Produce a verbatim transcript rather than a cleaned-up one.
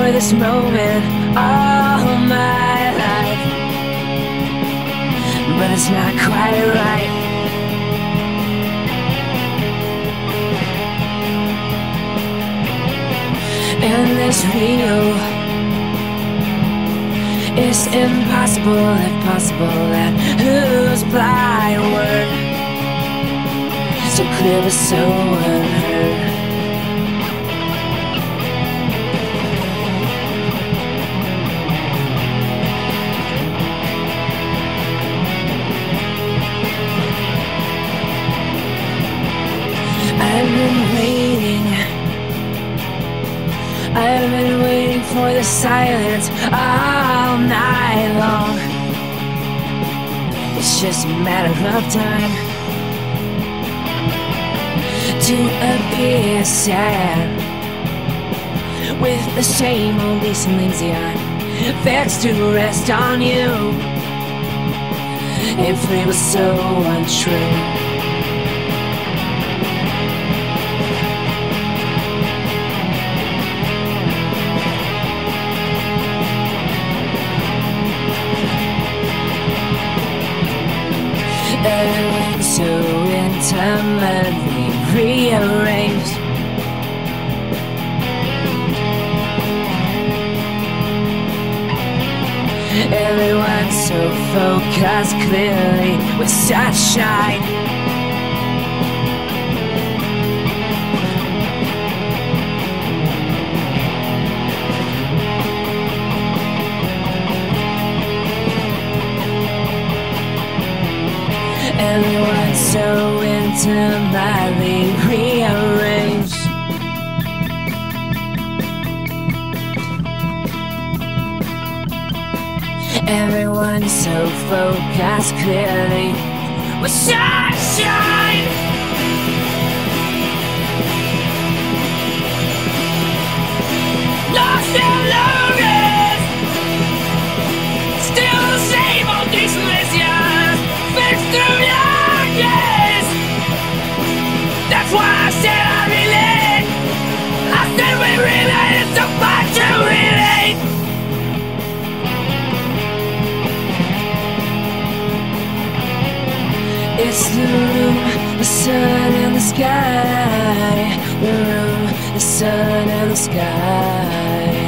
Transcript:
for this moment all my life, but it's not quite right. And this real, it's impossible, if possible, that whose blind word so clear but so unheard. I've been waiting, I've been waiting for the silence all night long. It's just a matter of time to appear sad with the same old decent lazy eye that's to rest on you. If it was so untrue, everyone's so intimately rearranged. Everyone's so focused clearly with such shine. Everyone's so intimately rearranged. Everyone's so focused clearly with sunshine. Lost and lonely, still the same old decent years fixed through your years. That's why I said I relate. I said we relate so much to relate. It's the room, the sun and the sky. The room, the sun and the sky.